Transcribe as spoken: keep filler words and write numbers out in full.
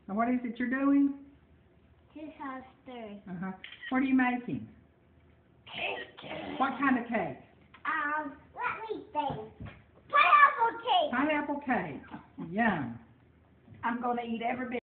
Now what is it you're doing? Toaster. Uh-huh. What are you making? Cake. What kind of cake? Um, let me think. Pineapple cake. Pineapple cake. Yum. I'm going to eat every bit.